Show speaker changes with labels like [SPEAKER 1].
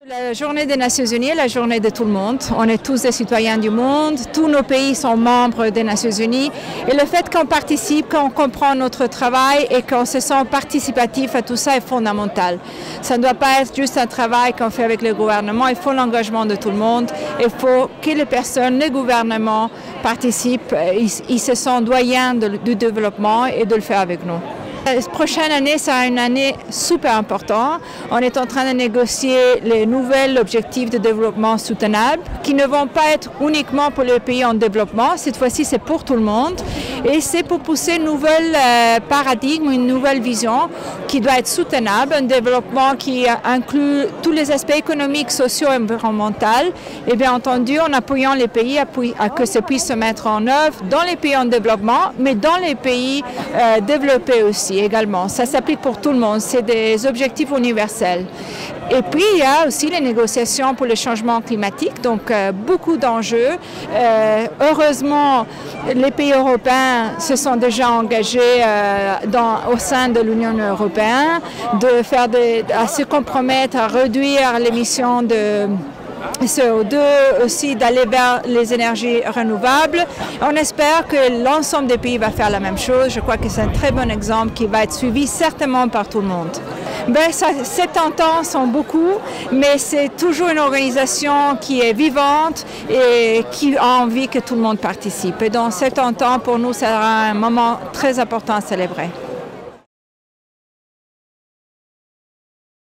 [SPEAKER 1] La journée des Nations Unies est la journée de tout le monde. On est tous des citoyens du monde, tous nos pays sont membres des Nations Unies et le fait qu'on participe, qu'on comprend notre travail et qu'on se sent participatif à tout ça est fondamental. Ça ne doit pas être juste un travail qu'on fait avec le gouvernement, il faut l'engagement de tout le monde, il faut que les personnes, les gouvernements participent, ils se sentent doyens du développement et de le faire avec nous. La prochaine année sera une année super importante. On est en train de négocier les nouveaux objectifs de développement soutenable qui ne vont pas être uniquement pour les pays en développement. Cette fois-ci, c'est pour tout le monde. Et c'est pour pousser un nouvel paradigme, une nouvelle vision qui doit être soutenable, un développement qui inclut tous les aspects économiques, sociaux et environnementaux. Et bien entendu, en appuyant les pays à que ça puisse se mettre en œuvre dans les pays en développement, mais dans les pays développés aussi. Également. Ça s'applique pour tout le monde, c'est des objectifs universels. Et puis, il y a aussi les négociations pour le changement climatique, donc beaucoup d'enjeux. Heureusement, les pays européens se sont déjà engagés au sein de l'Union européenne à se compromettre à réduire l'émission de CO2, aussi d'aller vers les énergies renouvelables. On espère que l'ensemble des pays va faire la même chose. Je crois que c'est un très bon exemple qui va être suivi certainement par tout le monde. 70 ans sont beaucoup, mais c'est toujours une organisation qui est vivante et qui a envie que tout le monde participe. Et dans 70 ans, pour nous, ça sera un moment très important à célébrer.